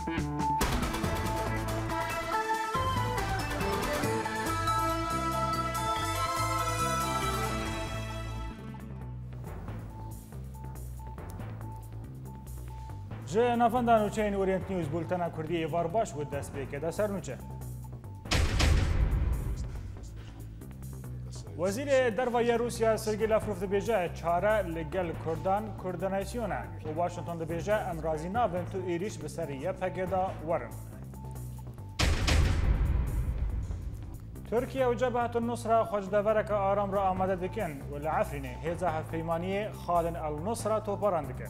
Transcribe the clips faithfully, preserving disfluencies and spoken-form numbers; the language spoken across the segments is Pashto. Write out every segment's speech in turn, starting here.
جه نافندان و چین اورینت نیوز بولتنا کردی ایوار باش و دست بیکه دا سر نوچه. وزیر دروازه روسیا سرگی لاوروف دبیجه چاره لگل کردان کردناسیونه و واشنگتن دبیجه امرازی نابن تو ایریش بسریه پگدا ورن. ترکیه و جبهة النصرة خوجدورک آرام را آماده دکن و لعفرینه هیزا هفپیمانی خالن النصرة توپران دکن.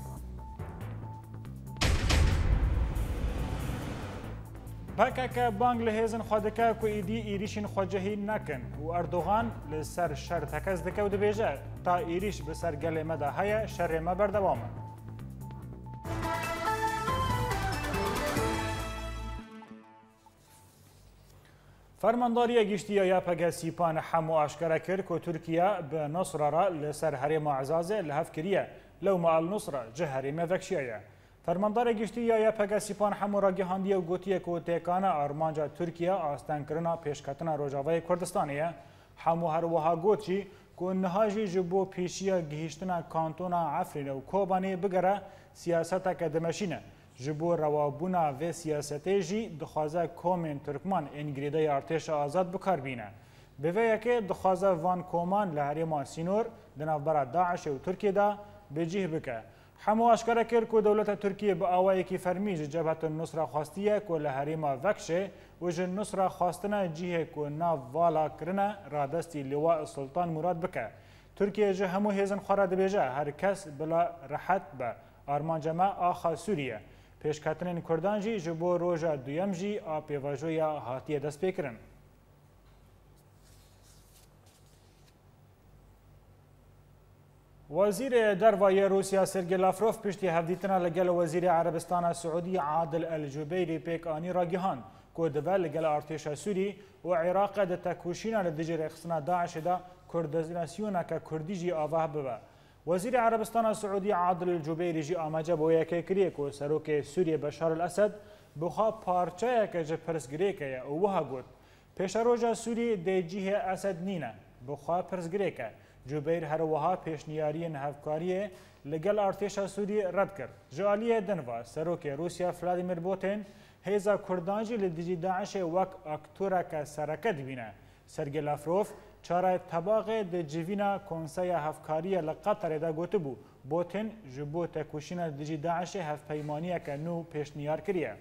پاکک بانگ لهزن خودکه که ایدی ایریشین خوجهی نکن و اردوغان لسر شر تکز دکه و دبیجه تا ایریش بسر گل مده های شر ما بردوامه. فرمانداری گشتی یا پگه سیپان حمو آشکره کرد که ترکیه به نصر را لسر حریم عزازه لحف کریه لو ما النصر جه حریم وکشیه. فرماندار گشتی یا پگه سیپان حمو را گهاندیه و گوتیه که تیکانه آرمانجا ترکیه آستان کرنا پیشکتنا روجاوی کردستانیه. حمو هر وها گوتی که نهاجی جبو پیشیه گهشتنا کانتونا عفرین و کوبانی بگره سیاست که دمشینه. جبو روابونا و سیاستی جی دخوازه کومین ترکمان انگریده ارتش آزاد بکار بینه. به ویه که دخوازه وان کومان لحریم سینور دنافبرا داعش و ترکیه دا بجیه بکه. حمو آشکاره کرد که دولت ترکیه با آوایی که فرمیج جبهة النصرة خواستیه که لحریم وکشه و جن نصرة خواستنه جیه که ناو والا کرنه را دستی لواء سلطان مراد بکه. ترکیه جه همو هیزن خورا دبیجه هر کس بلا رحت به آرمان جمع آخا سوریه. پیشکتنین کردان جی جبو روژا دویم جی آپیواجویا هاتیه دست پیکرن. وزیر دروازه روسیا سرگی لاوروف پشتی هفدیتنا لگل وزیر عربستان سعودی عادل الجبیری پیک آنی را گهان که دول لگل ارتش سوری و عراق ده تکوشینا لدجر اخصنا داعش دا کردناسیونا که کردی جی آواه ببه. وزیر عربستان سعودی عادل الجبیری جی آماجه بویا که کریه که سروک سوریه بشار الاسد بخوا پارچه که جه پرسگری که او وها گود. پیش روژا سوری ده جیه اسد نینه بخوا پرسگری که. جبیر هر وها پیشنیاری نهفکاری لگل ارتش سوری رد کرد. جالیه دنوا سروک روسیا ولادیمیر پوتین هیزا کردانجی لدیجی داعش وک اکتورا که سرکت بینه. سرگی لاوروف چاره طباق د جوینا کنسای هفکاری لقطر دا گوته بو پوتین جبو تکوشینا لدیجی داعش هف پیمانیه که نو پیشنیار کریه.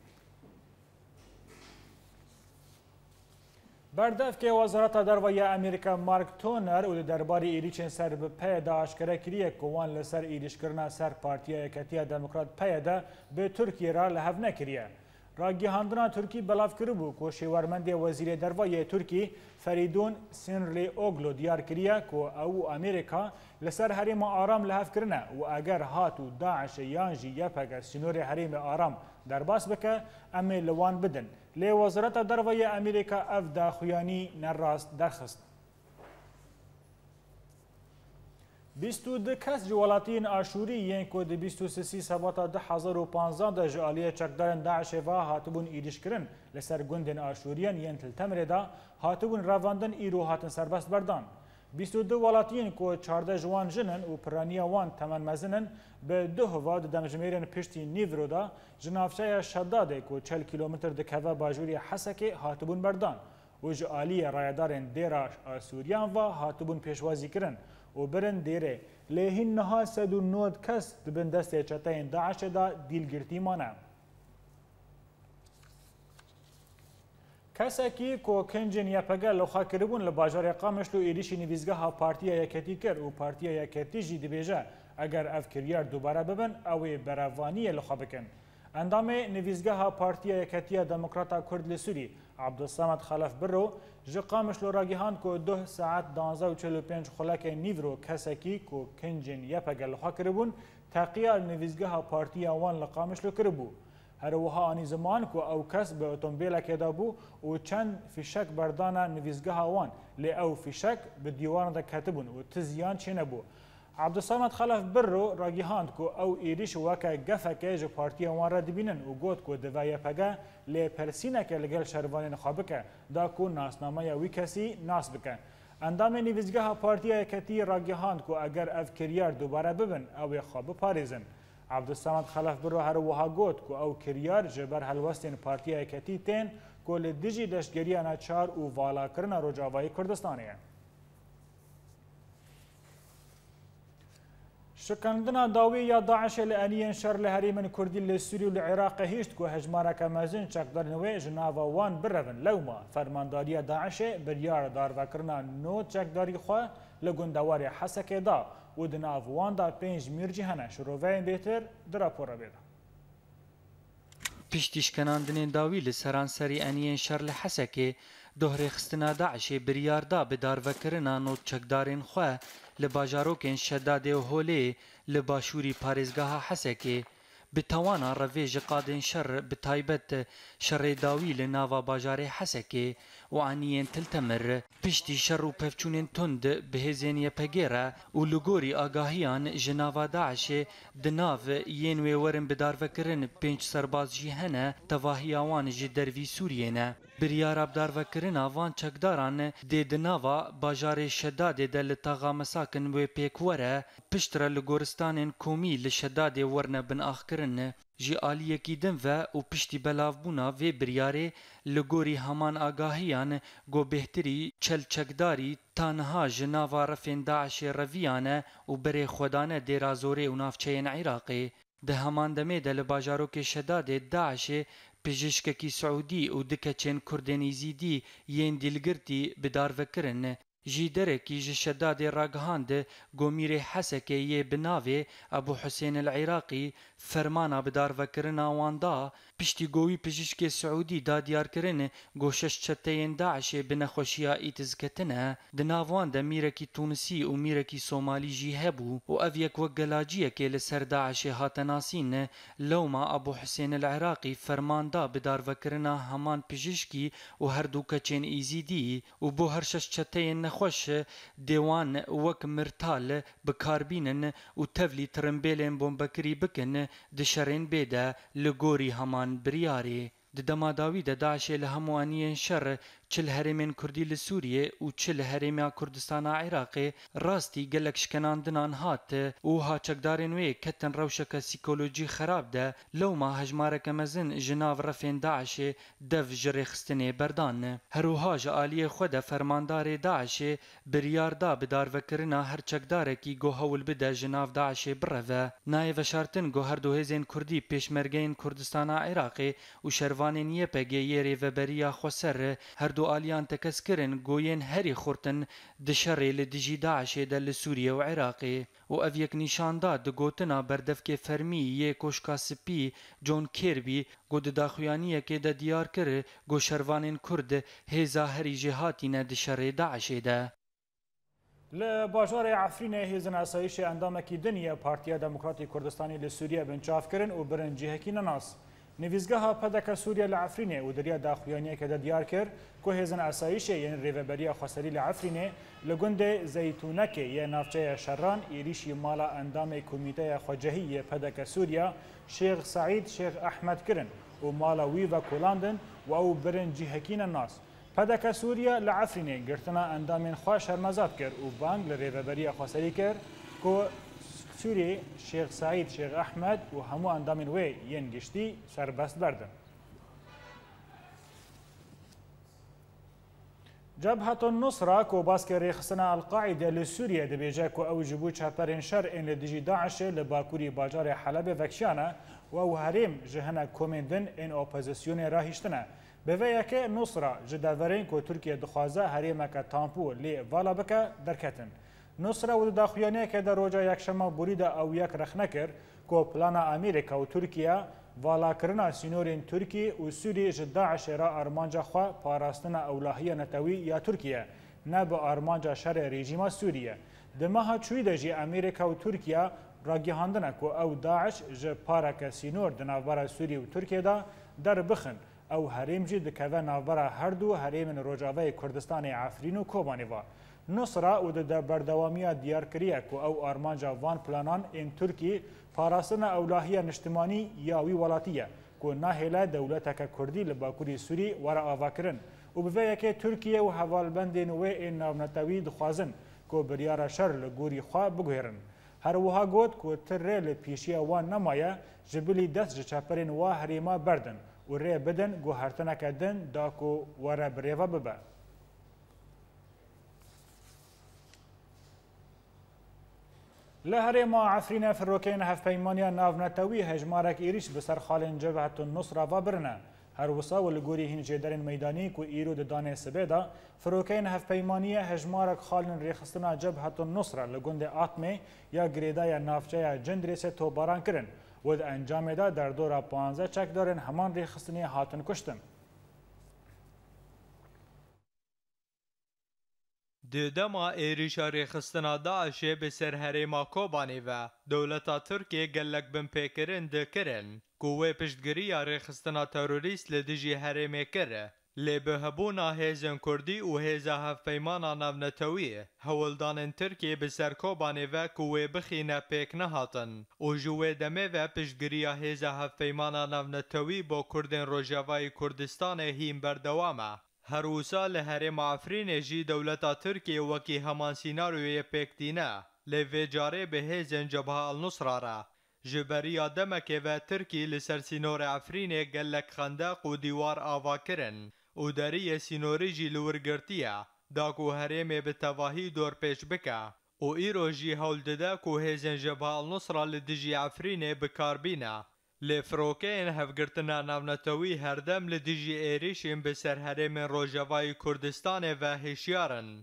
بردف که وزارت دروازه امریکا مارک تونر و درباره ایریچن سر به پیدا اشکره کریه که وان لسر ایریش کرنا سر پارتیا یکتی دموکرات پیدا به ترکیه را لحو نکریه. راگیهاندنا ترکی بلاف کربو که شیورمند وزیر دروازه ترکی فریدون سینرلی اوگلو دیار کریه که او امریکا لسر حریم آرام لحو کرنه و اگر هاتو داعش یانجی یپگه سینور حریم آرام در باس بکه امی لوان بدن. لی وزارت دروازه امریکا اف دا خویانی نراست درخست. بیست و دو کس جوالاتین آشوری ین که دی بیست و سی سباتا ده هزار و پانزده ده جالیه چکدارن داعش و هاتبون ایریش کرن لسر گندن آشورین ین تلتمر دا هاتبون رواندن ایرو هاتن سربست بردان. بیست و دو ولاتین که چهارده جوان جنن و پرانیا وان تمن مزنن به دو هوا دمجمیرن پشتی نیورو دا جنافچه شداده که چهل کیلومتر دکوه باجوری حسکه هاتبون بردان و جالی رایدارن دیرا سوریان و هاتبون پیشوازی کرن و برن دیره لیهین نها سد و نود کس دبن دسته چطه داعش دا دیلگرتی مانه. کسکی که کنجن یا پگل لخوا کربون لباجار قامشلو ایریشی نویزگاه پارتیا یکتی کر و پارتیا یکتی جی دبیجه اگر اف کریار دوباره ببن او براوانی لخوا بکن. اندام نویزگاه پارتیا یکتی دموکراتا کرد لسوری عبدالصمد خلف برو جه قامشلو راگیهان که دو ساعت دانزه و چلو پنج خلاک نیورو کسکی که کنجن یا پگل لخوا کربون تاقیال نویزگاه پارتیا وان لقامشلو کربو. هر وها آنی زمان که او کس به اتومبیل که دابو و چند فیشک بردانه نویزگاه وان لی او فیشک به دیوان دا کتبون و تزیان چی نبو. عبدالصمد خلف برو راگیهاند کو او ایریش وکا گفکه جو پارتی وان را دبینن و گوت کو دوای پگه لی پرسینه که لگل شروان خوابکه دا کو ناسنامه وی کسی ناس بکن. اندام نویزگاه پارتی کتی راگیهاند کو اگر اف کریار دوباره ببن او خواب پاریزن. عبدالصمد خلف برو هر وها گوت کو او کریار جبر هلوستین پارتی کتی تین کو لدیجی لشگریانا چار و والا کرنا روجاوای کردستانیه. شکندنا داوی یا داعش لانیان شر لهریمن کردی لسوری و لعراق هیشت کو هجمارا کمازن چقدر نوی جناوا وان برون لوما فرمانداری داعش بریار دار وکرنا نو چقداری خو لگندوار حسک دا و دناو وان دا پنج میرجی هنه شروعین بیتر دراپورا بیدا. پشتیشکناندنین داوی لسرانسری انیان شر لحسکه دوهره خستنا داعش بریار دا بدار وکرنا نو چقدارین خو لباجاروکن شداد و هولی لباشوری پارێزگاها حەسەکێ بتوانا ڕەڤێژ قادên شەڕ بتایبەت شەڕێ داوی لە ناوا باژارê حەسەکێ و عانیên tiltemir piştî şer û pevçûnên tund bihêzên yepegê re û li gorî agahiyan ji nava Daişê di nav yên wê werin bidarvekirin pênc serbaz jî hene tevahiya wan ji dervî Sûriyê ne. Biryara bidarvekirina van çekdaran dê di nava bajarê Şedadê de li taxa mesakin wê pêk were pişt re li goristanên komî li Şedadê werne binaxkirin ji aliyekî din ve û piştî belavbûna vê biryarê li gorî heman agahiyan got bêhtirî çelçekdarî tanha ji nava refên Daişê reviyan e û berê xwedane dêrazorê û navçeyên Iraqê. Di heman demê de li bajarokê Şedadê Daişê pijîşkekî Siûdî û di keçên Kurdên Êzîdî yên dîlgirtî bidarvekirin. Ji derekî ji Şedadê ragihand gomîrê Hesekê yê bi navê Ebu Husên el Iraqî fermana bidarvekirina wan da piştî govî pijîşkê Siûdî da diyarkirin got şeş çeteyên Daişê bi nexweşiya îtiz ketine. Di nav wan de mîrekî Tûnisî û mîrekî Somalî jî hebû û ev yek wek gelaciyekê li ser Daişê hate nasîn. Lewma Ebu Husên el Iraqî ferman da bidarvekirina heman pijîşkî û her du keçên Êzîdî û bo her şeş çeteyên nexweş dêwan wek mirtal bikarbînin û tevlî tirimbêlên bombekirî bikin di şerên bê de li gorî heman biryarê. Di dema dawî de Daişê li hemû aniyên şer çil herêmên Kurdî li Sûriyê û çil herêma Kurdistana Iraqê rastî gelek şkenandinan hat û haçekdarên wê ketin rewşeka psîkolojî xerab de lewma hejmareke mezin ji nav refên Daişê dev ji rêxistinê berdan. Herûha ji aliyê xwe de fermandarê Daişê biryar da bidarvekirina her çekdarekî got hewl bide ji nav Daişê bireve. Nayê veşartin got her du hêzên Kurdî pêşmergeyên Kurdistana Iraqê û şervanên Y P G yê rêveberiya Xweser her du aliyan tekeskirin goyên herî xurtin di şerê li dijî Daişê de li Sûriye û Iraqê û ev yek nîşan da di gotina berdevkê fermî yê koşka spî John Kirby got di daxuyaniyekê de diyar kir got şervanên Kurd hêza herî jê hatîne di şerê Daişê de. Li bajarê Efrînê hêzên asayişê endamekî din ye Partiya Demokratîk Kurdistanê li Sûriye binçavkirin û birin cihekî nenas. Nivîzgeha Pedeka Sûriye li Efrînê û deriya daxuyaniyekê de diyar kir ku hêzên asayişê yên rêveberiya Xweserî li Efrînê li gundê Zeytûnekê yê navçeya Şerran êrişî mala endamê Komîteya Xwecehî yê Pedeka Sûriye Şêx Saîd Şêx Ehmed kirin û mala wî vekolandin û ew birin cihekî nenas. Pedeka Sûriye li Efrînê girtina endamên xwe şermezat kir û bang li rêveberiya Xweserî kir ku Sûriyê Şêx Saîd Şêx Ehmed û hemû endamên wê yên giştî serbest berdin. Cebhetun Nusra ku baskê rêxistina Al-Qaîdê li Sûriyê dibêje ku ew ji bo çeperên şer ên li dijî Daişê li bakurî bajarê Helebê vekşiyane û ew herêm ji hinek komên din ên opozisyonê rahîştine. Bi vê yekê Nusra ji deverên ku Tirkiye dixwaze herêmeke tampû lê vala bike derketin. Nusra û di daxuyaniyekê de roja yekşema borî de ew yek rexne kir ku plana Amerîka û Tirkiye valakirina sînorên Tirkî û Sûrî ji Daişê re armanca xwe parastina ewlahiya netewî ya Tirkiye ne bi armanca şerê rejîma Sûriye. Di meha çûyî de jî Amerîka û Tirkiye ragihandine ku ew Daиш ji pareke sînor di navbera Sûrî û Tirkiye de derbixin. Ew herêm jî dikeve navbera her du herêmên Rojavayê Kurdistanê Efrîn û Kobanî ve. نصرا و د بردوامیا دیار کریه کو او ارمانجا وان پلانان ان ترکی پاراستنا اولهیه نشتمانی یا وی ولاتیه کو ناهله دولتک کردی لباکوری سوری ورا آواکرن و به که ترکیه و حوالبندین و این ناونتوی دخوازن کو بریار شر لگوری خواه بگوهرن. هر وها گوت کو تر ل پیشی وان نمایه جبلی دست چپرین و هریما بردن و ری بدن گو هرتنه کدن دا کو ورا بریوا ببه. لهرما عفرین فروکین هفپیمانیا ناونتوی هجمارک ایریش بسر خالن جبهة النصرة و برنه. هر وسا و لگوری هین جدرین میدانی کو ایرو د دانه سبیدا فروکین هفپیمانیه هجمارک خالن ریخستنا جبهة النصرة لگند آتمه یا گریدای نافچه جندریس تو باران کرن و د انجام دا در دورا پانزه چک دارن همان ریخستنی هاتن کشتن. دما ایریشا ریخستنا داعش به سر هریما کوبانی و دولتا ترکیه گلک بن پیکرین دکرن قوه پشتگیری ریخستنا تروریست لدیجی هریمه کره لی بهبونا هیزن کردی و هیزا هفپیمانا نونتوی هولدان ترکیه به سر کوبانی و قوه بخینه پیک نهاتن و جوه دمه و پشتگیری هیزا هفپیمانا نونتوی با کردن روژاوای کردستان هیم بردوامه. هر وسا لهرم عفرین جی دولتا ترکیه وکی همان سیناروی پیکتینه لی جاره به هیزن جبهه النصره را جبری دمکه و ترکی لسر سینور عفرین گلک خندق و دیوار آوا کرن و داری سینوری جی لورگرتیه داکو هرم به تواهی دور پیش بکه و ایرو جی هول دده کو هیزن جبهه النصره لدیجی عفرین بکاربینه لفروکین هفگرتنا نونتوی هردم لدیجی ایریشین به سر هرم روژاوای کردستان و هشیارن.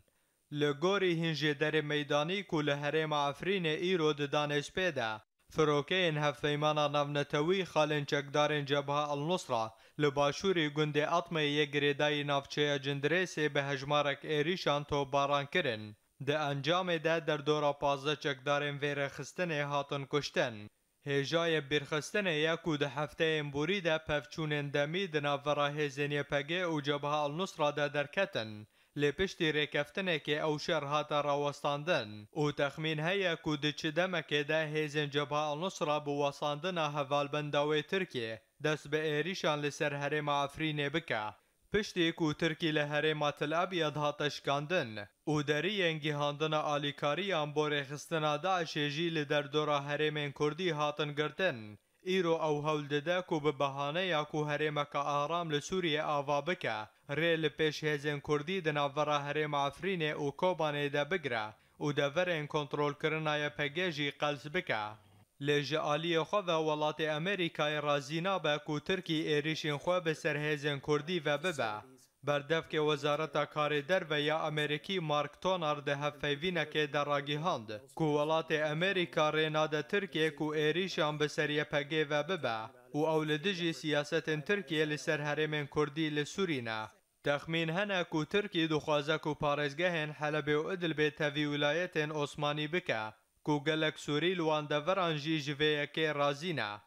لگوری هنجه در میدانی که لهرم عفرین ایرو دانش پیده. فروکین هفپیمانا نونتوی خالن چکدارن جبهه النصره لباشوری گنده اطمه یک گریدای نافچه جندریس به هجمارک ایریشان تو باران کرن. ده انجام ده در دورا پازده چکدارن ویر خستن هاتن کشتن. هجای برخستن یکو ده هفته امبوری ده پفچون دمی ده ناورا هزینی پگه و جبهه النصره ده درکتن لی پشتی ریکفتنه که او شر هاتا راوستاندن و تخمین هیا کو ده چه دمکه ده هزین جبهه النصره بواساندن هوالبنداوی ترکیه دست به ایریشان لسر هرم عفرینه بکه. پشتی کو ترکی لهرم تل ابیض هاتا شکاندن و دری انگیهاندن آلیکاری انبور خستنا داعش جیل در دورا هرم کردی هاتن گرتن ایرو او هول دده کو به بهانه یا کو هرم که آرام لسوریه آوا بکه ریل پیش هزین کردی دناورا هرم عفرینه و کوبانه ده بگره و ده ورین کنترول کرنای پگیجی قلس بکه. لیجه آلی خواه ولات امریکای رازینا به کو ترکی ایریشین خواه به سرهزین کردی و ببه. بردف که وزارت کار در و یا امریکی مارک تونر ده هفیوینه که در راگیهاند کو ولات امریکا ریناده ترکیه کو ایریشان به سریه پگه و ببه و اولدجی سیاست ترکیه لسر هرمین کردی لسورینه. تخمین هنه کو ترکی دخوازه کو پارزگهن حلب و ادل به تاوی ولایت عثمانی بکه کو گلک سوری لوان دوران جی جویه که رازینه.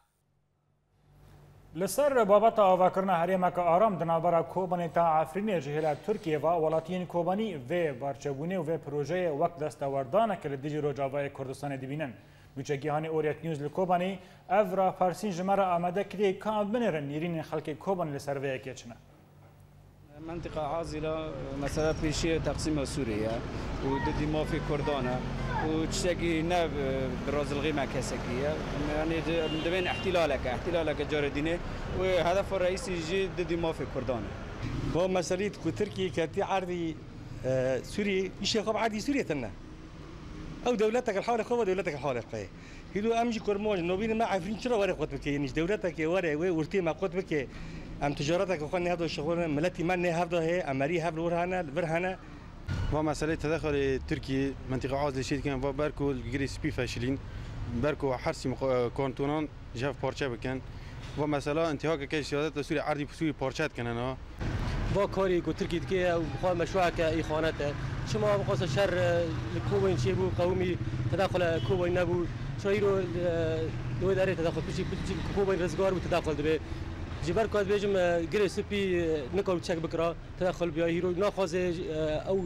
لسر بابت آواکرنا هریمک آرام دنابرا کوبانی تا عفرین جهیل ترکیه و ولاتین کوبانی و بارچبونه و پروژه وقت دستاوردانه که لدیجی روجاوای کردستان دیبینن. بچگیهانی اوریت نیوز لکوبانی افرا پارسین جمره آمده کلی کام بنرن نیرین خلق کوبانی لسر ویه که چنه. منطقة عازلة مثلا بيشي تقسيم سوريا وددي ما في كردانة وتشتكي ناب براز الغيمة كاسكية يعني دبين احتلالك احتلالك جاردينه وهدف الرئيسي يجي ددي ما في كردانة. هو مسألة تركي كتي عرضي سوري إيش يخاب عادي سوريا تنا أو دولتك الحالة خو دولتك الحالة قيه هيدو أمشي كرماج نوبين ما عارفين شرا ورق قط بكي يعني دولتك ورق وورتي ما قط بكي ام تجارتك اخواني هذا الشغل ملتي من هذا هي امري هذا ورهنا ورهنا ومساله تدخل تركي منطقه عازله شيء كان باركو الجريس بي فاشلين باركو حرسي كونتونان جاف بارچه بكن ومساله انتهاك كاش سيادات سوري عرضي سوري بارچات كننا با كاري كو تركي دكي او بخوا مشروع كاخوانات شما بقاس شر الكوبين شي بو قومي تدخل كوبين نبو شايرو دو اداره تدخل بشي كوبين رزقار وتدخل دبي جبر کات بیشم گره سپی نکول چک بکرا تدخل بیای هیرو نخوازه او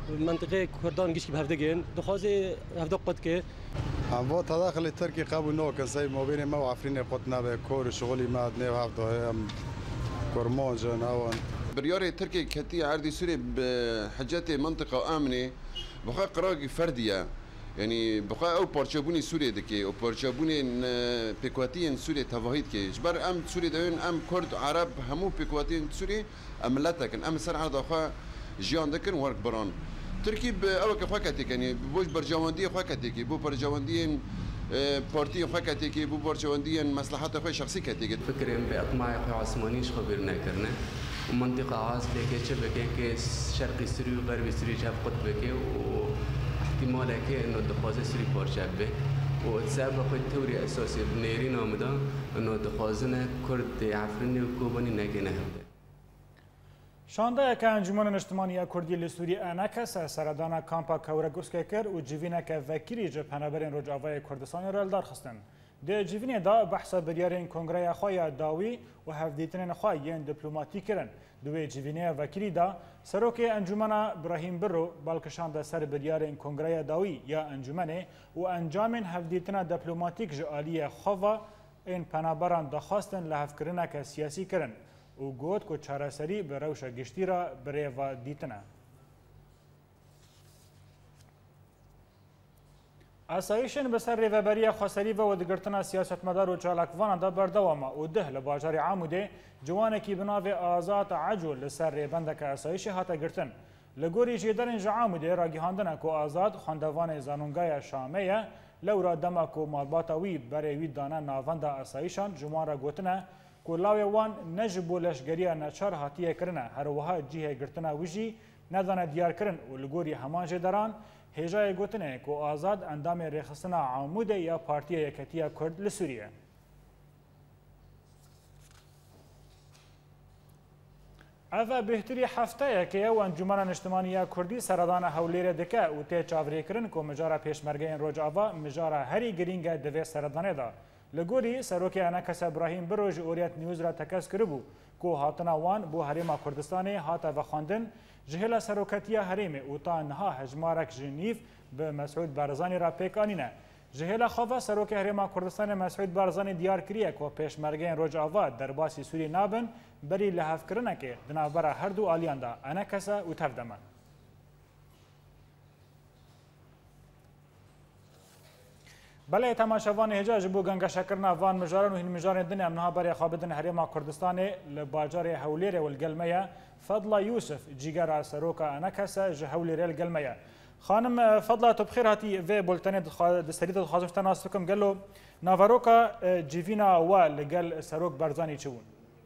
منطقه کردان گشت بهفدگین دخوازی هفده قد که هم با تداخل ترکی قبول نو کسی ما بین ما و عفرین قطنا به کور شغلی ما نه هفته هم کرمانج نوان بريار تركيا كتي عردي سوري بحاجات منطقة آمنة بقى قراقي فردية يعني بقى أو بارشابوني سوريا دكي أو بارشابوني بيكواتين سوريا تفاهيد كي جبر أم سوريا دوين أم كرد عرب همو بيكواتين سوريا أم لاتكن أم سر عرض أخا جيان دكن ورك بران تركي بأول كخواكتي يعني بوش برجواندية خواكتي بو برجواندية بارتي خواكتي بو برجواندية مصلحات أخوي شخصي كتي فكرين بأطماع أخوي عثمانيش خبرنا كرنا ومنطقة عازلة كي شبكة كي شرقي سوري وغربي سوري جاب قطب كي واحتمال كي إنه دخوازة سوري بارشاب به وتسبب أخوي التوري أساسي بنيرين آمدا إنه دخوازنا كرد عفرني وكوباني ناكينا هبدا شانده که انجمن اجتماعی کردی لسوری انکس سردان کامپا کورگوسکه کر و جیوینه که وکیلی جبهنبرین رجاوای کردستان را دار خستن. ده جیوینه دا بحث بریارین کنگره خواه داوی و هفدیتنین خواه ین دیپلوماتی کرن. دوی جیوینه وکیلی دا سروک انجمن ابراهیم برو بالکشان سر بریارین کنگره داوی یا انجمنه و انجام هفدیتن دیپلوماتیک جالی خواه این پنابران دخواستن لحفکرنه که سیاسی کرن. و گوت کو چارەسەری بە ڕەوشە گشتی را برێڤ دیتنە. ئاسایشن بەسەر ڕێڤەبەریە خۆسەریڤە و دەگرتنە سیاسەتمەدار و چالاکڤانەدا بەردەوامە و دەه لە باژاری عامودێ جوانێکی بناوێ ئازات عەجۆ لەسەر ڕێبەندەکە ئاسایشی هاتە گرتن. لە گۆری ژێدەرین ژە عامودێ ڕاگیهاندنە کۆ ئازاد خوێندەوانێ زانونگایە شامەیە لەورا دەما کۆ ماڵباتە وی بەرێوی دانە ناڤەندە ئاسایشان جوان را گوتنە کولاوی وان نجبو لشگریه نچار هاتیه کرنه هروها جیه گرتنا وجی ندانه دیار کرن و لگوری همان جدران هجای گوتنه کو آزاد اندام رخصتنا عموده یا پارتی یکتیه کرد لسوریه. اوه بهتری هفته که او انجمن اجتماعی کردی سردان هولیر دکه و تی چاوری کرن کو مجاره پیشمرگین روج آوا مجاره هری گرینگ دوی سردانه دا. لگوری سروک انکس ابراهیم بروج اوریت نیوز را تکس کربو کو هاتنا وان بو حریم کردستان هاتا و خواندن جهل سروکتیا حریم او تا نها هجمارک جنیف به مسعود بارزانی را پیکانینه جهل خواه سروک حریم کردستان مسعود بارزانی دیار کریه کو پیشمرگین روج آوا در باسی سوری نابن بری لحف کرنه که دنابرا هر دو آلیان دا انکس او تفدمن. بله تماشاوان هجاج بو گنگا شکرنا وان مجارن و هین مجارن دنیا منها برای خوابدن حریم کردستان لباجار هولیر والقلمه فضل یوسف جیگر سروکا انکس جهولیر القلمه. خانم فضل تو بخیر هاتی و بولتن دستریت خواستن ناستکم گلو ناواروکا جیوینا و لگل سروک برزانی چون.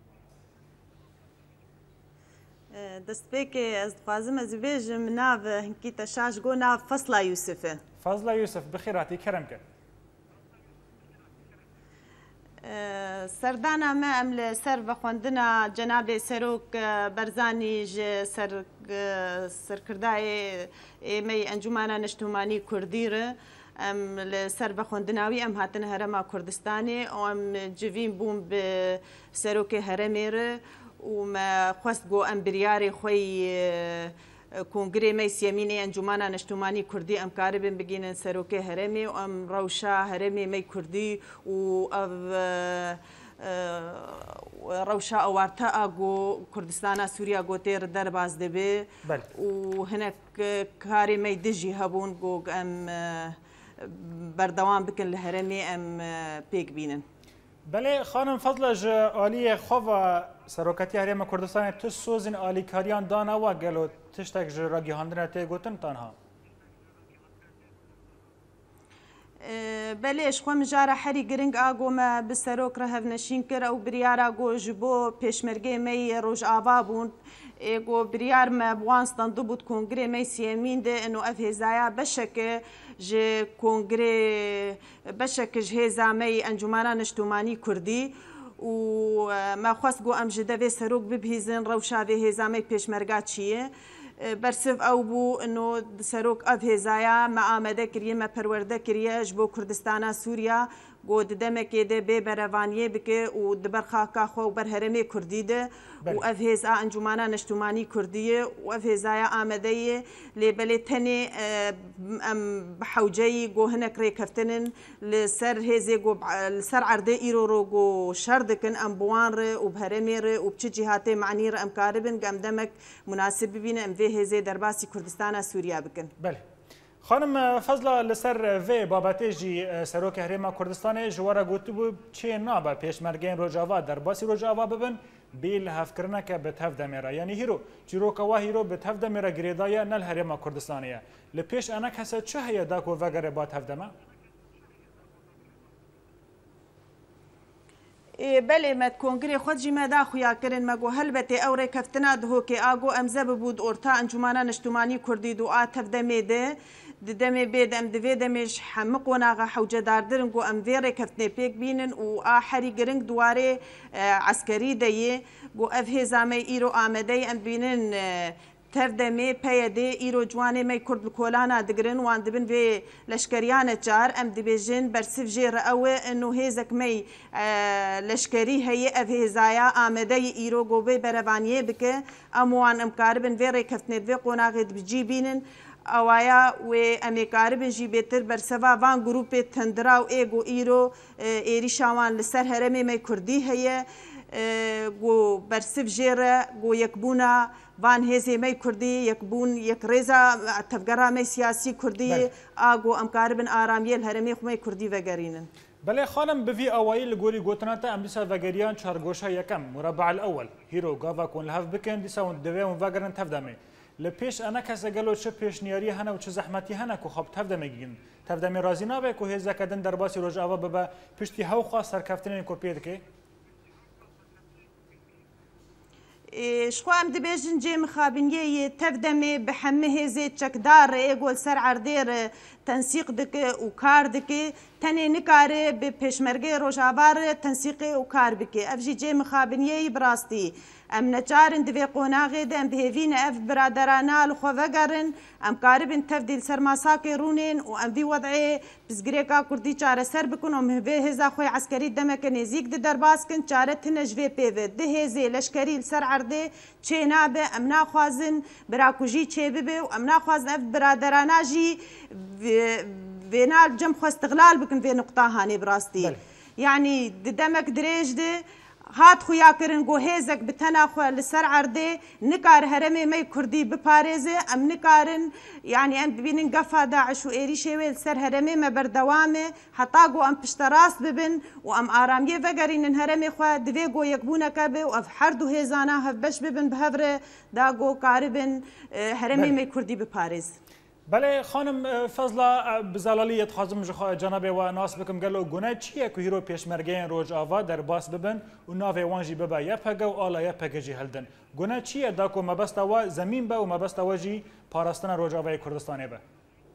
دست پیک از خوازم از ویژم ناو هنکی تشاش گو ناو فضل یوسفه. فضل یوسف بخیر هاتی کرم کرد. سردانا ما ام لسر بخوندنا جناب سروک برزانی سر سرکردای می انجمن اجتماعی کردی ر ام لسر بخوندناوی ام هاتن هرم کردستانی و ام جوین بوم به سروک هرمی ر و ما خواست گو ام بریاری خوی کنگره می سیمینی انجمن اجتماعی کردی ام کاربن بگین سروک هرمی و ام روشا هرمی می کردی و روشا اوارتا اگو کردستان سوریا گوتیر در باز دبی و هناك کاری می دجی هبون گو ام بردوام بکن لهرمی ام پیک بینن. بله خانم فضل ج عالی خواه سروکتی حریم کردستان تو سوزن عالی کاریان دانا و گلو تشتک ج راگی هاندن تی گوتن تنها. بله اشخوا مجاره حری گرنگ آگو ما بسروک را هفنشین کر او بریار آگو جبو پیشمرگه می روش آوا بوند ایگو بریار ما بوانستان دو بود کنگره می سیمین ده انو اف هزایا بشک ج کنگره بشک ج هزا می انجمنان اجتماعی کردی و ما خواست گو ام جدوی سروک ببهیزن روشاوی هزا می پیشمرگه چیه برسف او بو انه سروک اف هزایا ما آمده کریه ما پرورده کریه جبو کردستان سوریا گو ددمکê de bê berevaniyê bike û di ber xaka xwe û ber herêmê Kurdî de û ev hêz a Encûmena Neştûmanî Kurdî ye û ev hêzaya Amedeyê lêbelê tenê em bi hewceyî got hinek rêkeftin li ser hêzê got li ser erdê îro ro got şer dikin em bi wan re û bi herêmê re û bi çi cîhatê manî re em karibin em demek münasib bibîne em vê hêzê derbasî Kurdistana Sûriya bikin. خانم فضلا لسر وی بابتê jî Serokê Herêma Kurdistanê ji were gotibû çê nabe pêşmergeyên Rojava derbasî Rojava bibin bê li hevkirineke bi tev demê re yanî hîro çîroka wa hîro bi tev demê re girêdaye ne li Herêma Kurdistanê ye li pêş enek hese çi heye da ku vegere ba tev deme بله مد کنگره خود جی مدا خویا کرن مگو هلبته او رکفتنا ده که آگو امزه بود اورتا انجمنا نشتمانی کردی دو آتف دمیده ددمه بید ام دوی دمش حمق وناغا حوجه داردرن گو ام وی رکفتنه پیک بینن و آحری گرنگ دواره عسکری دیه گو اف هزامه ایرو آمده ام بینن تف دمه پیده ایرو جوانه می کرد لکولانا دگرن وان دبن وی لشکریان چار ام دبیجن برسف جیر اوه انو هزک می لشکری هی اف هزایا آمده ایرو گو بی بروانیه بکه اموان ام کاربن وی ریکفتنه وی قناغید بجی بینن اوایا و امی کاربن جی بیتر برسوا وان گروپ تندرا و ایگو ایرو ایری شاوان لسر هرمی می کردی هی گو برسف جیر گو یکبونا وان هزی می کردی یک بون یک ریزا تفگرا می سیاسی کردی آگو ام کاربن آرامیل هرمی خو می کردی وگرینن بله خانم بفي اوایل گوری گوتناتا ام دیسا وگریان چارگوشا یکم مربع الاول هیرو گاوا کون لهف بکن دیسا اون دوی اون وگرن تفدمه لپیش انا کس گلو چه پیشنیاری هنه و چه زحمتی هنه که خب تفدمه گین تفدمه رازی نابه که هزا کدن در باسی رجعوا ببا پشتی هاو خواست سرکفتنین کوپید که شخوا ام دبیجن جی مخابنیه تفدمه به همه هزی چکدار ایگول سر عردیر تنسیق دکه و کار دکه تنه نکاره به پیشمرگه روجاوار تنسیق و کار بکه افجی جی مخابنیه براستی ام نچارن دوی قوناغی ده ام بهوین اف برادرانا لخوا وگرن ام کاربن تفدیل سرماساک رونین و ام وی وضعی بزگریکا کردی چاره سر بکن و مهوی هزا خوی عسکری دمک نزیک ده درباس کن چاره تنجوی پیوه ده هزی لشکری لسر عرده چه نابه ام ناخوازن براکوژی چه ببه و ام ناخوازن اف برادرانا جی وینال جم خو استغلال بکن في نقطه هاني براستي يعني دمك دريج ده هات خويا كرن گو هيزك بتناخو لسر عرده نكار هرمي مي كردي بباريزه ام نكارن يعني ام ببينن قفا داعش و ايري شوي لسر هرمي ما بردوامه حتى گو ام پشتراس ببن و ام آراميه وگرين هرمي خو دوي گو يكبونا كبه و اف حردو هيزانا هف بش ببن بهفره دا گو كاربن هرمي مي كردي بباريز بله خانم فضلا بزلالیت خازم جناب و ناس بکم گلو گونه چیه که هیرو پیشمرگین روج آوا در باس ببن و ناوی وانجی ببا یا پگه و آلا یا پگه جی هلدن گونه چیه دا که مبستا و زمین با و مبستا و جی پاراستن روج آوای کردستانه با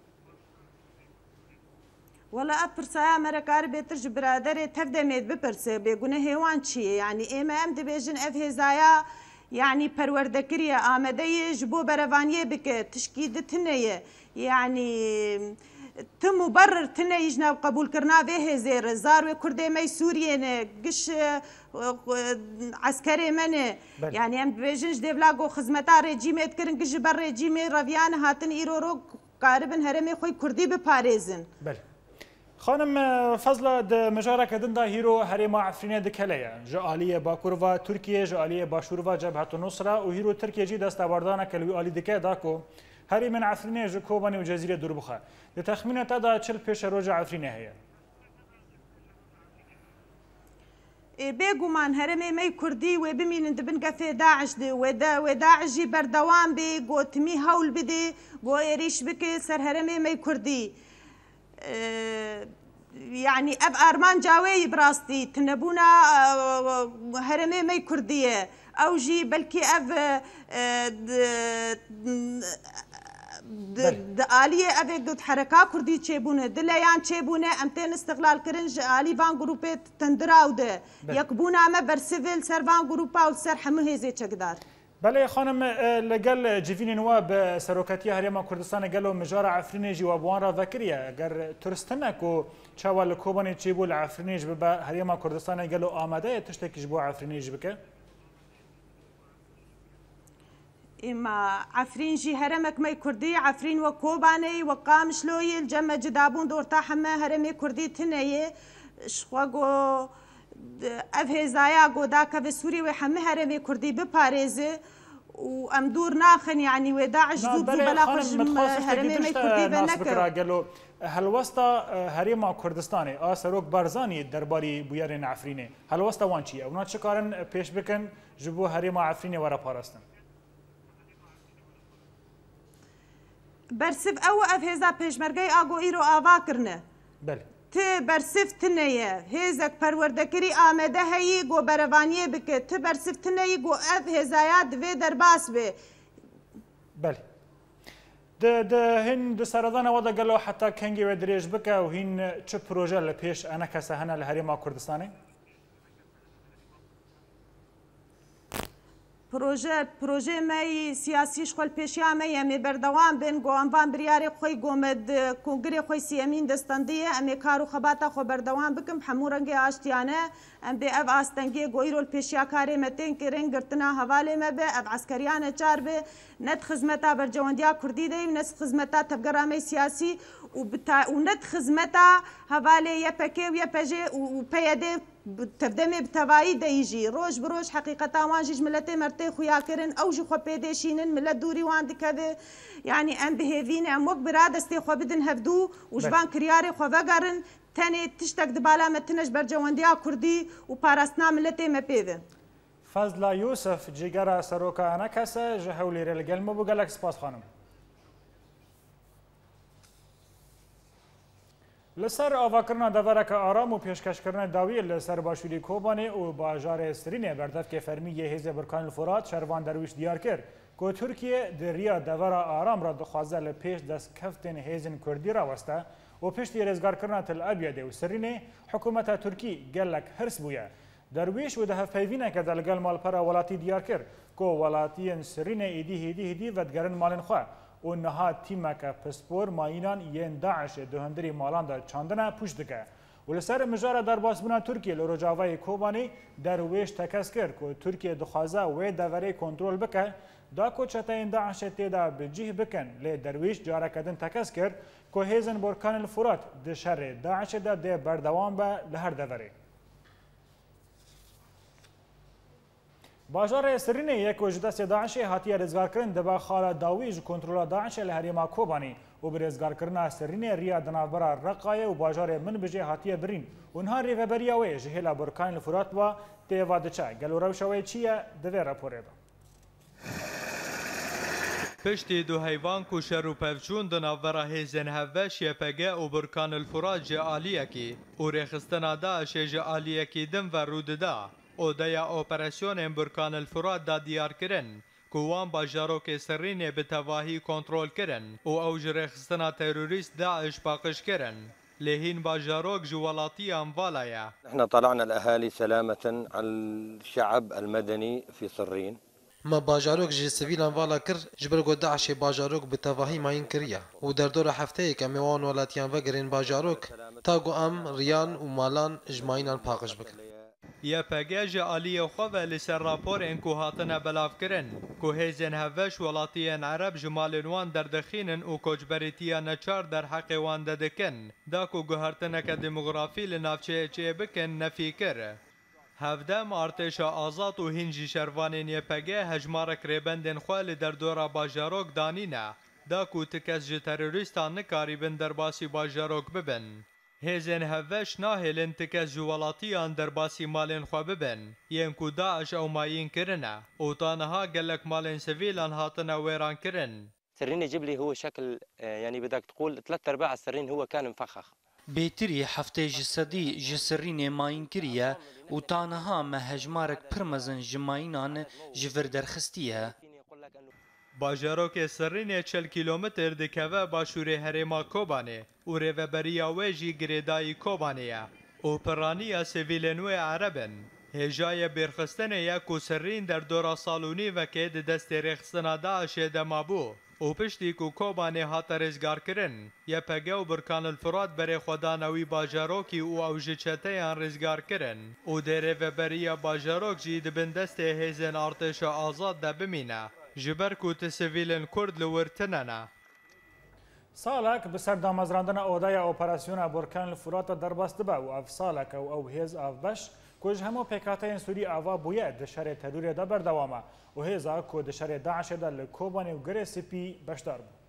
والله ابرسايا مركار بيترج برادر تفدميت ببرسه بيقونه هيوان چیه يعني ايما ام دبيجن اف هزايا يعني پروردكريا آمده جبو بروانيه بك تشكيد تنيه يعني تم مبرر تنه جناب قبول كرنا به زير زار كردي مي سوريا قش عسكري من يعني ام بيجنج ديفلاغو خدمتا ريجيم اتكرن قش بر ريجيم رافيان هاتن ايرورو قاربن هرمي خوي كردي بباريزن بله خانم فضل د مجارك دندا هيرو هريما عفرينه دكليه جاليه باكوروا تركيا جاليه باشوروا جبهه النصره وهيرو تركيا جي دستاوردانه كلوي الي دكه داكو هري من عفرينه جكوباني وجزيره دربخه لتخمينه تدا تشل بيش روج عفرينه هي بيقومان هرمي مي كردي وبمين دبن قفي داعش دي ودا وداعش جي بردوام بي قوتمي هول بدي قو يريش بكي سر هرمي مي كردي يعني اب ارمان جاوي براستي تنبونا هرمي مي كرديه او جي بلكي اف د آليه ابي قد حركه كردي تشيبونه دليان تشيبونه امتين استقلال كرنج آلي فان جروبات تندراو ده يكبونا ما برسيفل سر فان جروبا وسر حمه هزي تشقدار بله خانم لگل جیوین نوا به سروکتی هریما کردستان گلو مجار عفرینیجی و ابوان را ذکریه اگر ترستنه کو چوال کوبانی چی بول عفرینیج به هریما کردستان گلو آماده تشتکیش بو عفرینیج بکه إما عفرين جي هرمك مي كردي عفرين وكوباني وقامش لوي الجمع جدابون دورتا حما هرمي كردي تنية شخواغو أفهزايا قودا كف سوري وحما هرمي كردي بباريزي وأم دور ناخن يعني وداعش دود بلا خرج هرمي مي كردي بنكر هل وسطا هريما كردستاني آ سروك بارزاني درباري بويرين عفريني هل وسطا وانشي اونا چكارن پیش بکن جبو هريما عفريني ورا پاراستن برسف او اف هزا پیشمرگی آگو ایرو آوا کرنه بله ت برسف تنیه هزک پروردکری آمده هی گو بروانیه بکه ت برسف تنیه گو اف هزایات دوی درباس به بله ده ده هن ده سردان وضع قالوا حتى كنجي ودريج بكا وهن چه بروجه لپیش انا کسا هنه لهريما كردستاني پروژه پروژه می سیاسی شغل پیشیا می امی بردوام بین گو انوان بریاری خوی گومد کنگری خوی سیامین دستندیه امی کارو خباتا خو بردوام بکم حمورنگی آشتیانه ام به اف آستنگی گویرول پیشیا کاری متین کرین گرتنا حواله ما به اف عسکریان چار به ند خدمتا برجواندیا کردی دی ند خدمتا تبگرامی سیاسی و بتا و ند خدمتا حواله یپکی و یپجه و پیاده تبدمي بتواعي ديجي روج بروج حقيقة واجج ملتي مرتي خويا كرن او جو خو بيديشينن ملت دوري واندي كذا يعني ام بهيفين ام وك برادستي خو بدن هفدو وجبان كرياري خو فقرن تاني تشتك دبالا متنج برجوانديا كردي وبارستنا ملتي ما بيفن فضل يوسف جيجارا سروكا انا كاسا جهولي ريل مو بقالك سباس خانم لسر آواکرنا دورک آرام و پیشکش کردن داوی لسر باشوری کوبانی و باجار سرینه بردف که فرمی یه هیزه برکان الفرات شروان درویش دیار کرد که ترکیه دریا دور آرام را دخوازه لپیش دست کفتن هیزن کردی را وسته و پشتی رزگار کردن تل ابیده و سرینه حکومت ترکی گلک هرس بویه درویش و دهف پیوینه که دلگل مال پرا ولاتی دیار کرد که ولاتی سرینه ایدی هیدی هیدی ودگرن مالن خواه و نها تیمک پسپور ماینان ین داعش دهندری مالان دا چاندنه پوش دکه و لسر مجار درباس بنا ترکیه لروجاوای کوبانی درویش تکس کرد که ترکیه دخوازه و دوره کنترل بکه دا که چتاین داعش تیدا بجیه بکن لی درویش جاره کدن تکس کرد که هیزن برکان الفرات ده شر داعش دا ده بردوان به لهر دوره باجار سرینه یک وجدت داعش هاتیه رزگار کردن دبا خاله داوی جو کنترل داعش لهریما کوبانی و برزگار کردن سرینه ریا دنابرا رقایه و باجار من بجه هاتیه برین اونها ریوبریا و جهلا برکان الفرات و تیوا دچا گلو روشوی چیه دوی راپوره دا پشتی دو حیوان کو شر و پفچون دنابرا هیزن هفش یپگه و برکان الفرات جه آلیه کی و ریخستنا داعش جه آلیه کی دم و رود دا اودیا اپراسیون برکان الفرات دا دیار کرن کوان باجاروک سرینه به تواهی کنترل کرن و اوج رخصتنا تروریست داعش باقش کرن لهين باجاروك جوالاتي أنفالايا. نحن طلعنا الأهالي سلامة على الشعب المدني في صرين. ما باجاروك جي سبيل أنفالا كر جبر قد داعش باجاروك بتواهي ما ينكريا ودر دور حفتي كميوان ولاتيان وقرين باجاروك تاقو أم ريان ومالان اجمعين باقش بكن. یا پگیج آلیه خواه لسر راپور انکو هاتنه بلاف کرن که هیزن هفش ولاتیان عرب جمال وان دردخینن و کجبریتیا نچار در حق وان ددکن دا که گوهرتنه که دموغرافی لنافچه چه بکن نفی کر هفدم ارتش آزاد و هنجی شروانین یا پگه هجمارک ریبندن خواه لدر دورا باجاروک دانینه دا که تکس جه تروریستان نکاری بن در باسی باجاروک ببن هیزن هفش ناهلن تکس جوالاتیان در باسی مالن خواه ببن ین کو داعش او ماین کرنه او تانها گلک مالن سویلان هاتنا ویران کرن سرين جبلي هو شكل يعني بدك تقول ثلاث ارباع السرين هو كان مفخخ بيتري هفته جسدي جسرين ماين كريا و تانها ما هجمارك برمزن جماينان جفر درخستيها باجاروک سرینه چل کیلومتر دکوه باشوره هریما کوبانه و ریوبریا ویجی گریدای کوبانه او پرانیا سویلنوی عربن هێژایە بێرخستنەیە کوسەرین دەردۆرە ساڵونی vekê di destê rêxistina Daişê de mabû û piştî ku Kobanê hate rêzgarkirin Y P G û Birkanil Firat berê xwedana wî bajarokî û ew ji çeteyan rêzgarkirin û dêrêveberiya bajarok jî dibin destê hêzên artêşa azad de bimîne ji ber ku ti sivîlên Kurd li wir tune ne. سالك بسر دامزراندنا اودایا اپراسیون برکان الفرات دربست به و اف سالک او او هیز اف بش کج همو پیکاتین سوری آوا بویه دشار ترور دا بردوامه و هیزا کو دشار داعش دا لکوبانی و گره سپی بشدار بو.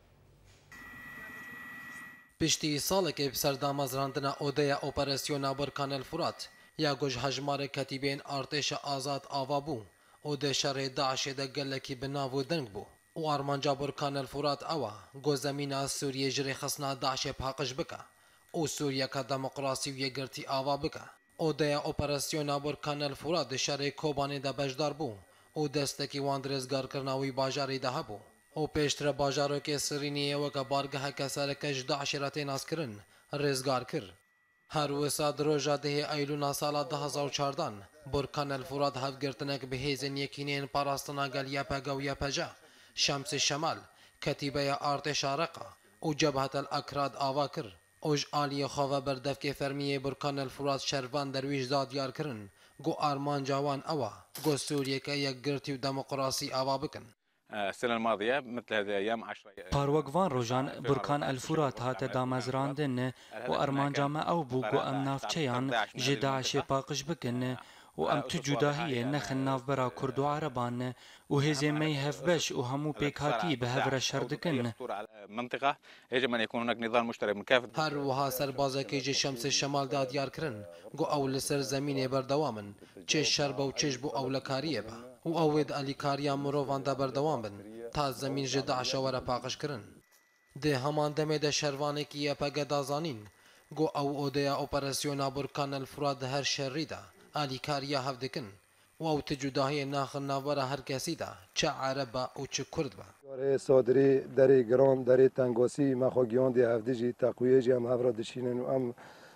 پشتی سالک بسر دامزراندنا اودایا اپراسیون برکان الفرات یا گوش هجمار کتیبین ارتش آزاد آوا بو و دشار داعش دا گلکی بناو دنگ بو. و آرمانجا برکان الفرات اوا گو زمین سوریه جری خصنا داعش پاقش بکا و سوریه که دموکراسی و یگرتی آوا بکا و دیا اپراسیون برکان الفرات دشار کوبانی دا بجدار بو و دستکی وان درزگار کرناوی باجاری ده بو و پیشتر باجارو که سرینیه و که بارگه کسالکش داعش را تیناس کرن رزگار کر هر وسا دروجا ده ایلونا سالا ده هزار و چاردان برکان الفرات هفگرتنک به هیزن یکینین پاراستنا گل یپگا و یپجا شمس شمال کتیبه ارتش رقا و جبهه الاکراد آوا کر اوج آلی خواه بردف که فرمیه برکان الفرات شروان درویش داد یار کرن گو آرمان جوان اوا گو سوریه که یک گرتی و دموکراسی آوا بکن. السنة الماضية مثل هذه الأيام عشرة پاروگوان روژان برکان الفرات هات دامزراندن و ارمان جامع او بو گو ام نافچیان جی داعش پاقش بکن و ام تو جداهیه نخن نافبرا کرد و عربان و هزی می هف بش و همو پیکاتی به هفر شردکن. منطقة يجب أن يكون هناك نظام مشترك من كافة. هر وها سربازا که جی شمس شمال داد یار کرن گو اول سر زمین بردوامن چه شرب و چش بو اولکاریه با و اود الیکاریا مروان دا بردوام بن تا زمین جی داعش ورا پاقش کرن. ده همان دمه ده شروانه که یه پگه دازانین گو او اودیا اپراسیونا برکان الفرات هر شری دا الیکاریا هف دکن و او تجداهی ناخن ناورا هر کسی دا چه عرب با و چه کرد با. صادری دری گران دری تنگاسی مخواگیان دی هفته جی تقویه جی هم هفرا دشینن و هم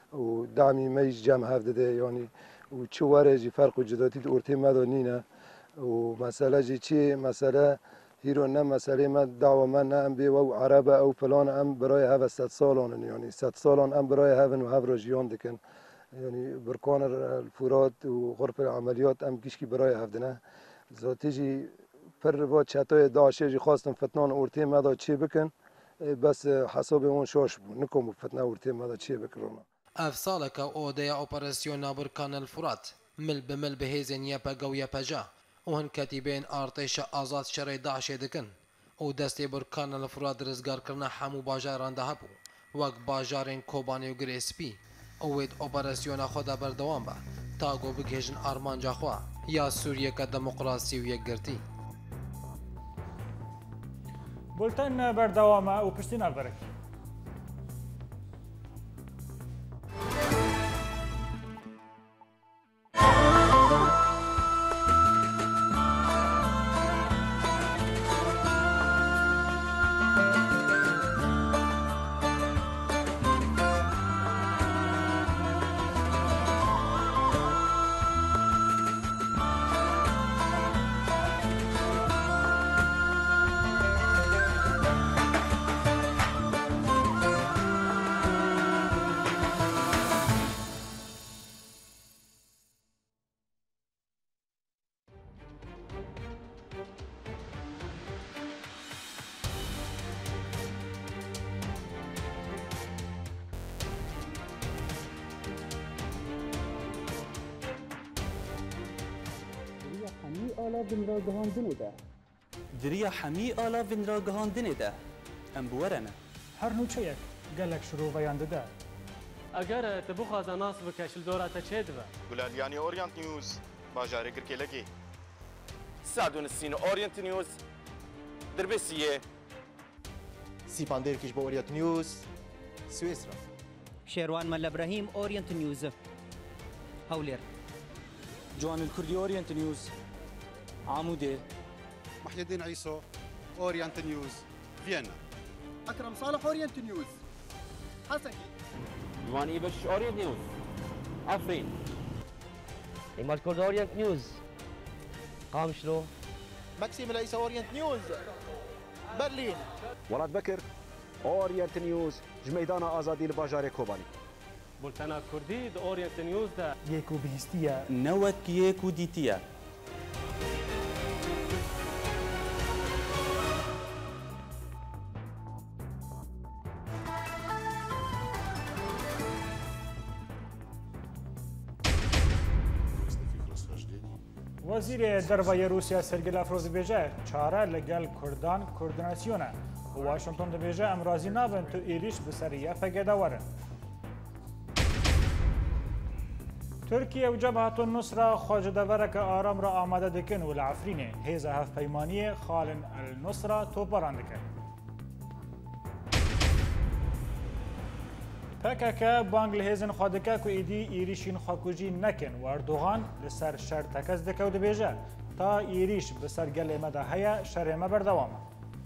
و دعمی میج جم هفته ده یعنی و چه وره جی فرق و جداتی ده ارتی مدانینه و مسئله جی چی مسئله هیرو نه مسئله من دعوا من نه ام بی و عرب او فلان ام برای هفت ست سالان یعنی ست سالان ام برای هفن و هفرا جیان دکن یعنی برکان الفرات و غرف العملیات ام کشکی برای هفدنه ذاتی جی پر و چتای داعشه جی خواستم فتنان ارتی مدا چی بکن بس حساب اون شاش بود نکم فتنه ارتی مدا چی بکن. افسالک اودیا اپراسیون برکان الفرات مل بمل بهیزن یپگا و یپجا و هن کتیبین ارتش آزاد شرع داعش دکن و دست برکان الفرات رزگار کرنا همو باجاران ده بو وک باجارین کوبانی و گریسپی اوید اپراسیون خود بردوام با تا گو بگهجن آرمانجا خوا یا سوریه که دموکراسی و یک گرتی. بولتن بردوامه و پشتین البرک. دریا حمی آلا وین را گهاندنه ده ام بورنه هر نوچه گلک شروع بیانده ده اگر تبو خازن ناس بکشل دورات چه دو گلالیانی اورینت نیوز باجاره گرکلگی سعدون السين اورينت نيوز دربسيه سيباندير كيش بورينت نيوز سويسرا شيروان مال ابراهيم اورينت نيوز هولير جوان الكردي اورينت نيوز عمودي محي الدين عيسو اورينت نيوز فيينا اكرم صالح اورينت نيوز حسكي جوان ايبش اورينت نيوز عفرين إيمال كورد أورينت نيوز قام شنو؟ ماكسيم العيسى أورينت نيوز برلين ولاد بكر أورينت نيوز جميدان آزادي لباجار كوباني بولتانا كردي د أورينت نيوز ده يكو بهستيا نوت يكو ديتيا وزیر دروازه روسیا سرگی لاوروف بیجه چاره لگل کردان کوردیناسیونه واشنطن دبیجه امرازی نابن تو ایریش بسریه پگداوره ترکیه و جبهه النصره خواجه دورک آرام را آماده دکن و العفرینه هیزه هف پیمانی خالن النصره تو براندکن پککه بانگ لهزن خادکه که ایدی ایریشین خاکوجی نکن و اردوغان لسر شر تکز دکه و دبیجه تا ایریش بسر گل مده هیا شرمه بردوامه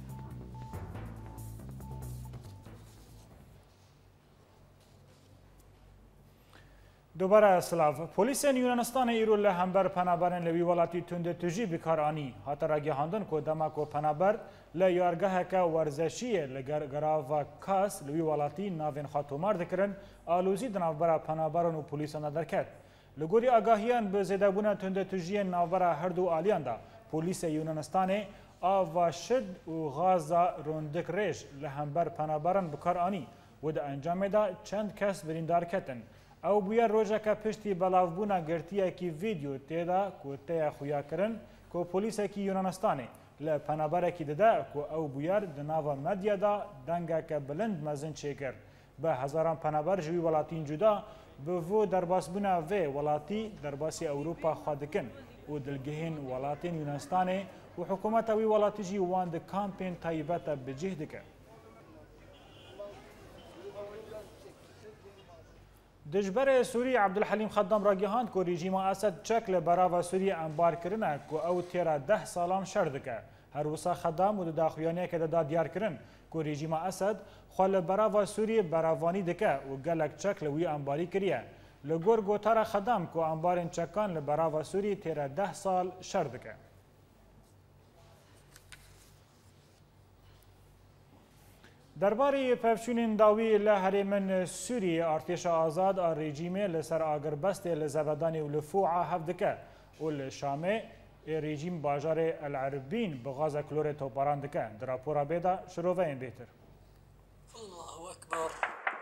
دوباره سلاف پلیس یونانستان ایرو له همبر پنابرن لوی ولاتی تند تجی بکارانی هاتر گهاندن کو دماکو پنابر ل یارگه که ورزشی لگر گراوا کاس لوی ولاتی ناوین خاتومار دکرن آلوزی دنابرا پنابرن و پلیسان درکت لگوری آگاهیان به زدبون تند تجی نابرا هر دو آلیان دا پلیس یونانستان آوا شد و غازا روندک ریش له همبر پنابرن بکارانی و د انجام دا چند کس بریندار کتن او بویا روزه که پشتی بلاوبونا گرتیه کی ویدیو تیدا کو تیا خویا کرن کو پلیس کی یونانستانه ل پنابره کی دده کو او بویار د ناوا مدیا دا دنگه که بلند مزن چیکر به هزاران پنابر جوی ولاتین جدا به وو درباسبونا و ولاتی درباسی اوروپا خادکن و دلگهین ولاتین یونانستانه و حکومت وی ولاتی جی وان د کامپین تایبته بجهدکه دجبر سوری عبدالحلیم خدام را گهاند که رژیم اسد چکل براو سوری انبار کرنه که او تیرا ده سالان شردکه هر وسا خدام و داخویانه که دا دیار کرن که رژیم اسد خوال براو سوری براوانی دکه و گلک چکل وی انباری کریه لگور گوتار خدام که انبارین چکان لبراو سوری تیرا ده سال شردکه درباره پفشونین داوی لهرمن سوری ارتش آزاد آر رژیمه لسر آگربست لزبدانی و لفوعه هفدکه و لشامه رژیم باجار العربین بغاز کلور توپاران دکه در راپورا بیدا شروعه این بیتر الله اکبر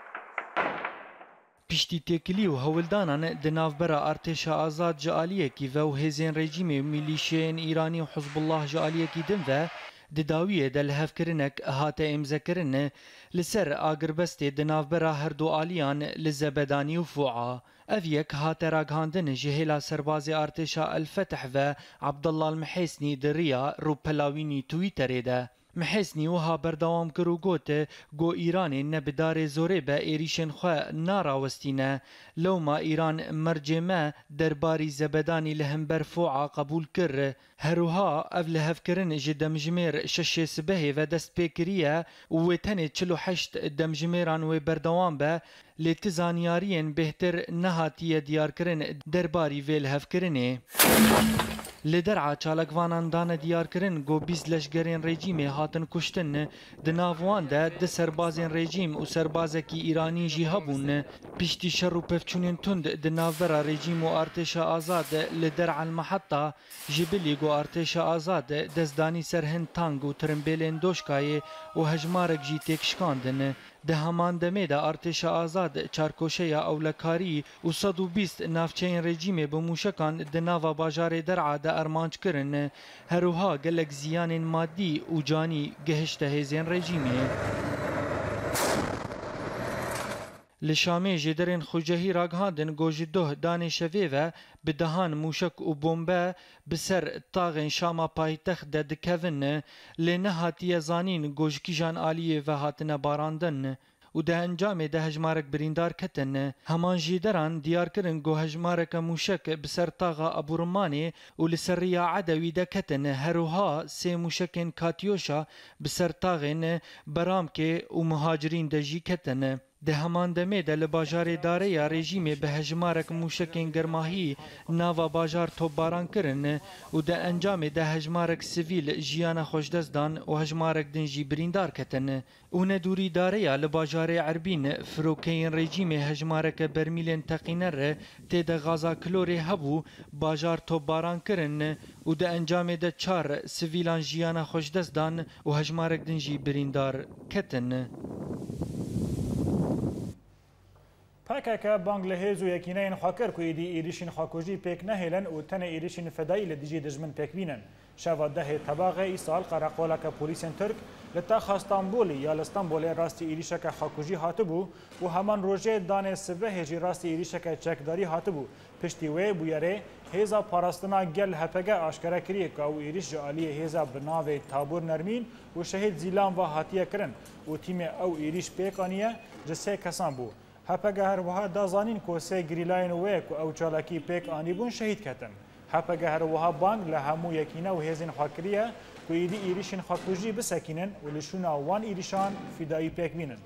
پشتی تکلی و هولدانان دنافبرا ارتش آزاد جالیه کی و هزین رژیم میلیشین ایرانی و حزب الله جالیه کی دم و دداویه دل هفکرنک هات امزکرن لسر آگربست دنافبرا هر دو آلیان لزبدانی و فوعا اویک هات راگهاندن جهلا سرباز ارتشا الفتح و عبدالله المحسنی دریا رو پلاوینی تویتره ده محسنی وها بردوام کرو گوت گو ایران نبدار زوره به ایریشن خواه ناراوستینه لو ما ایران مرجمه درباری زبدانی لهمبر فوعا قبول کر هروها اف لهف کرن جه دمجمیر شش سبه و دست پیکریه و تنه چلو هشت دمجمیران و بردوام به لتزانیارین بهتر نهاتیه دیار کرن درباری ویل هف کرنه لدرعا چالکوانان دانه دیار کرن گو بیز لشگرین رژیم هاتن کشتن دناوان ده ده سربازین رژیم و سربازکی ایرانی جی هبون پشتی شر و پفچونین تند دناورا رژیم و ارتش آزاد لدرعا المحطه جبلی گو ارتش آزاد دزدانی سرهن تانگ و ترمبیلین دوشکای و هجمارک جی تکشکاندن ده همان دمه ده ارتش آزاد چارکوشه یا اولکاری و صد و بیست نافچین رژیم بموشکان دناوا باجار درعا ده ارمانج کرن هروها گلک زیان مادی و جانی گهشت هزین رژیمه لشامه جدرین خوجهی راگهاندن گوژ دوه دان شوی و بدهان موشک و بمبه بسر طاغن شاما پایتخت ده دکوین لنهاتی زانین گوژ کیجان آلیه و هاتن باراندن و ده انجام ده هجمارک بریندار کتن همان جیدران دیار کرن گو هجمارک موشک بسر طاغا ابو رمانی و لسریا عدوی ده کتن هروها سه موشکن کاتیوشا بسر طاغن برامکه و مهاجرین ده جی کتن ده همان دمه ده لباجار داره یا رژیم به هجمارک موشکین گرماهی ناوا باجار توباران کرن و ده انجام ده هجمارک سیویل جیان خوشدست دان و هجمارک دنجی بریندار کتن و ندوری داره یا لباجار عربین فروکین رژیم هجمارک برمیلین تقینر تیده غازا کلوری هبو باجار توباران کرن و ده انجام ده چار سیویلان جیان خوشدست دان و هجمارک دنجی بریندار کتن. پاکه بانگلهز و یکینین خاکر که ایدی ایریشین خاکوژی پیک نهیلن و تن ایریشین فدایی لدیجی دجمن پیک بینن. شوا ده طباقه ای سال قرقولا که پولیسین ترک لتاخ استانبولی یا لستانبول راستی ایریشک خاکوژی هاتبو و همان روژه دانه سبه هجی راستی ایریشک چکداری هاتبو. پشتی وی بویره هیزا پاراستنا گل هپگه آشکره کریه که او ایریش جالی هیزا بناوه تابور نرمین و شهید زیلان و هاتیه کرن و تیم او ایریش پیکانیه جسه کسان بو. هپگه هر وها دازانین که سه گریلاین ویک و او چالاکی پیک آنی بون شهید کتن. هپگه هر وها بانگ لهمو یکینه و هیزین خاکریه که ایدی ایریشین خاکوژی بسکینن و لشونا وان ایریشان فدایی پیک بینن.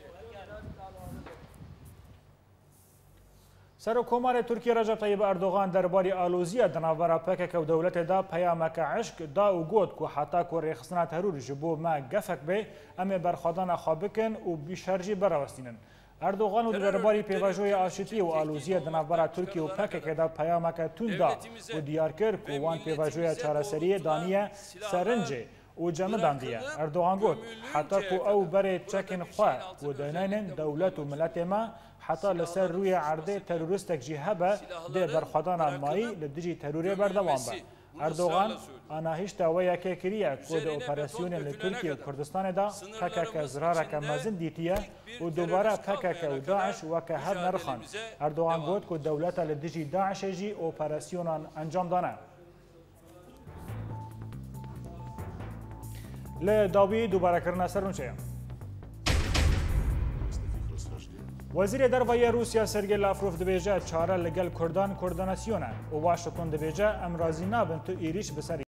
سرکومار ترکیه رجب طیب اردوغان درباری آلوزی دناورا پکک و دولت دا پیامک عشق دا و گود که حتی که ریخستنا ترور جبو ما گفک به امی برخوادان خوابکن و بیشرجی براوستینن. اردوغان و درباری پیواژوی آشتی و آلوزی دناورا ترکیه و پکک دا پیامک تون دا و دیار کرد که وان پیواژوی چارەسەری دانیه سرنجه و جمع داندیه. اردوغان گود حتی که او بره چکن خواه و دنینن دولت و ملت ما حتی لسر روی عرضه تروریستک جیهبه ده برخوادان مایی لدیجی تروری بردوان با. اردوغان آناهیش داویا که کریه که ده اپراسیون لترکیه و کردستان دا پکک زرارک مزن دیتیه و دوباره پکک و داعش و که هر نرخان. اردوغان گود که دولت لدیجی داعش جی اپراسیونان انجام دانه. لداوی دوباره کرنا سرونچه. وزیر دروازه روسیا سرگئی لاوروف دبیجه چاره لگل کردان کردانسیونه و واشنگتن دبیجه امرازی نابن تو ایریش بسری